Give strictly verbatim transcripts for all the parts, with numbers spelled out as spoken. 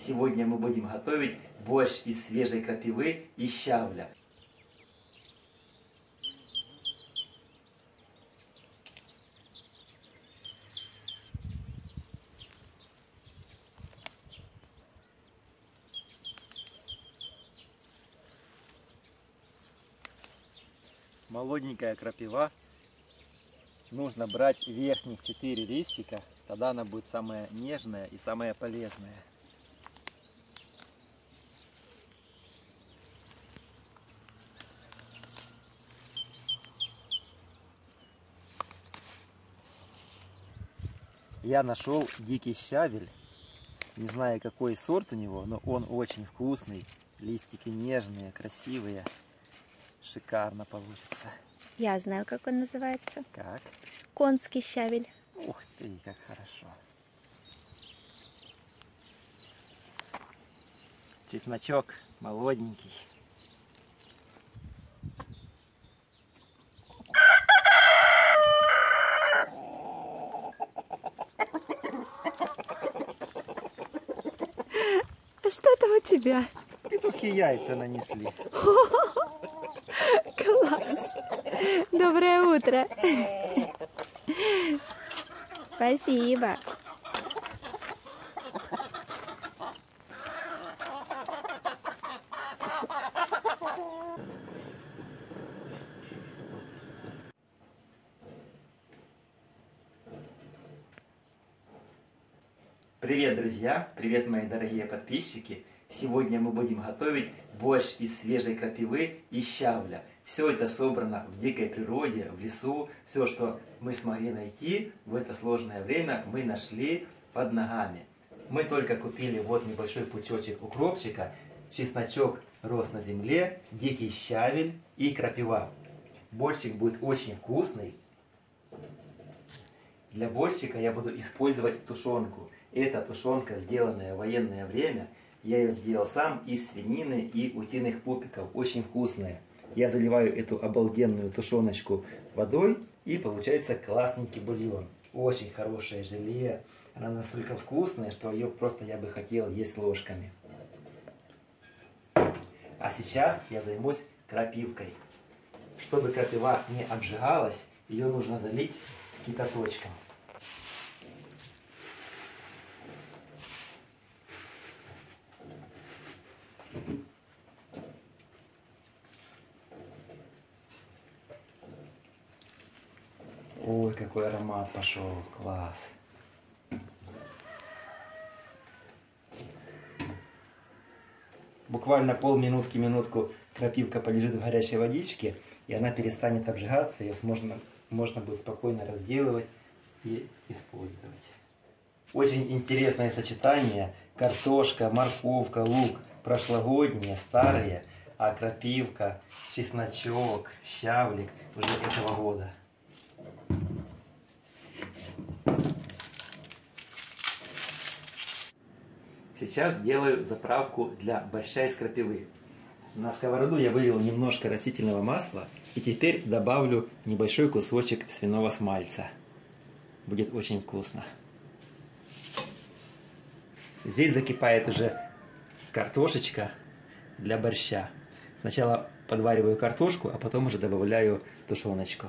Сегодня мы будем готовить борщ из свежей крапивы и щавля. Молоденькая крапива. Нужно брать верхних четыре листика, тогда она будет самая нежная и самая полезная. Я нашел дикий щавель, не знаю какой сорт у него, но он очень вкусный, листики нежные, красивые, шикарно получится. Я знаю, как он называется. Как? Конский щавель. Ух ты, как хорошо. Чесночок молоденький. А что там у тебя? Петухи яйца нанесли. Класс! Доброе утро! Спасибо! Привет, друзья! Привет, мои дорогие подписчики! Сегодня мы будем готовить борщ из свежей крапивы и щавля. Все это собрано в дикой природе, в лесу. Все, что мы смогли найти в это сложное время, мы нашли под ногами. Мы только купили вот небольшой пучочек укропчика, чесночок рос на земле, дикий щавель и крапива. Борщик будет очень вкусный. Для борщика я буду использовать тушенку. Это тушенка, сделанная в военное время. Я ее сделал сам из свинины и утиных пупиков. Очень вкусная. Я заливаю эту обалденную тушеночку водой, и получается классненький бульон. Очень хорошее желе. Она настолько вкусная, что ее просто я бы хотел есть ложками. А сейчас я займусь крапивкой. Чтобы крапива не обжигалась, ее нужно залить кипяточком. Ой, какой аромат пошел, класс. Буквально полминутки-минутку крапивка полежит в горячей водичке, и она перестанет обжигаться, ее можно, можно будет спокойно разделывать и использовать. Очень интересное сочетание: картошка, морковка, лук прошлогодние, старые, а крапивка, чесночок, щавлик уже этого года. Сейчас сделаю заправку для борща из крапивы. На сковороду я вылил немножко растительного масла и теперь добавлю небольшой кусочек свиного смальца. Будет очень вкусно. Здесь закипает уже картошечка для борща. Сначала подвариваю картошку, а потом уже добавляю тушеночку.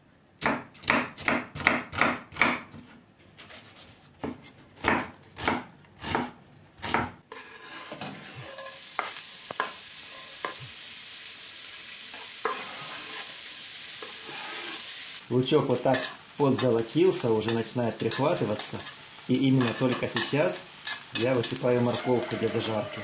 Лучок вот так подзолотился, уже начинает прихватываться. И именно только сейчас я высыпаю морковку для зажарки.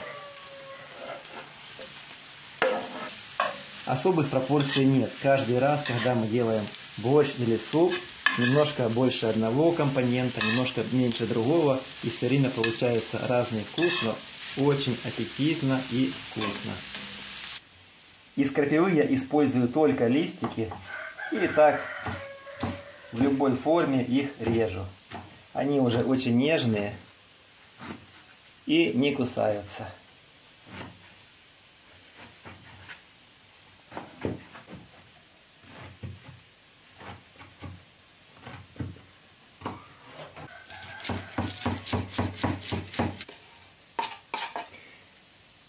Особых пропорций нет. Каждый раз, когда мы делаем борщ или суп, немножко больше одного компонента, немножко меньше другого. И все время получается разный вкус, но очень аппетитно и вкусно. Из крапивы я использую только листики. И так в любой форме их режу. Они уже очень нежные и не кусаются.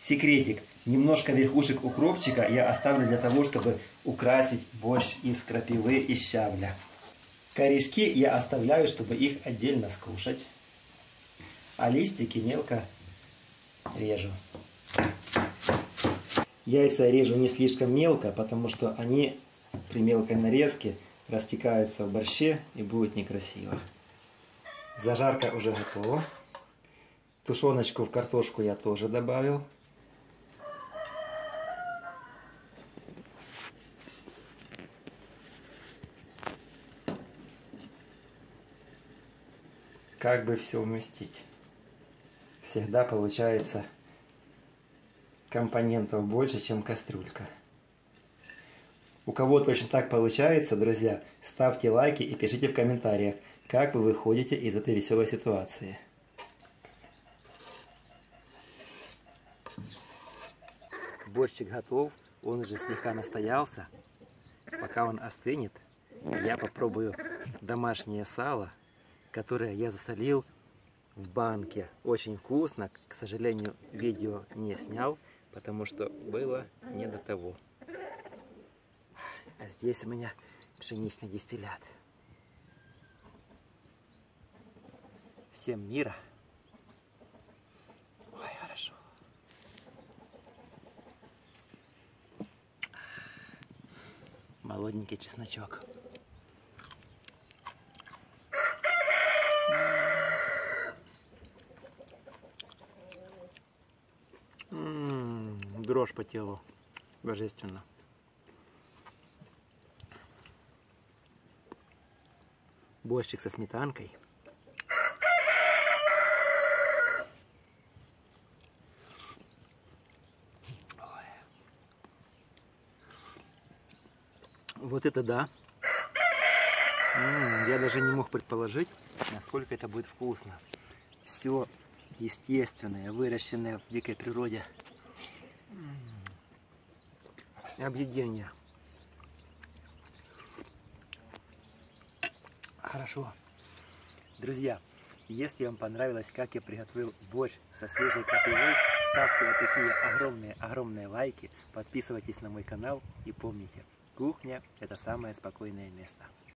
Секретик. Немножко верхушек укропчика я оставлю для того, чтобы украсить борщ из крапивы и щавля. Корешки я оставляю, чтобы их отдельно скушать. А листики мелко режу. Яйца режу не слишком мелко, потому что они при мелкой нарезке растекаются в борще и будет некрасиво. Зажарка уже готова. Тушеночку в картошку я тоже добавил. Как бы все уместить? Всегда получается компонентов больше, чем кастрюлька. У кого точно так получается, друзья, ставьте лайки и пишите в комментариях, как вы выходите из этой веселой ситуации. Борщик готов, он уже слегка настоялся. Пока он остынет, я попробую домашнее сало, которое я засолил в банке. Очень вкусно. К сожалению, видео не снял, потому что было не до того. А здесь у меня пшеничный дистиллят. Всем мира. Ой, хорошо. Молоденький чесночок. М-м-м, дрожь по телу. Божественно. Борщик со сметанкой. Ой. Вот это да. М-м, я даже не мог предположить, насколько это будет вкусно. Все естественное, выращенное в дикой природе. Объедение. Хорошо. Друзья, если вам понравилось, как я приготовил борщ со свежей крапивой, ставьте вот такие огромные-огромные лайки, подписывайтесь на мой канал и помните, кухня – это самое спокойное место.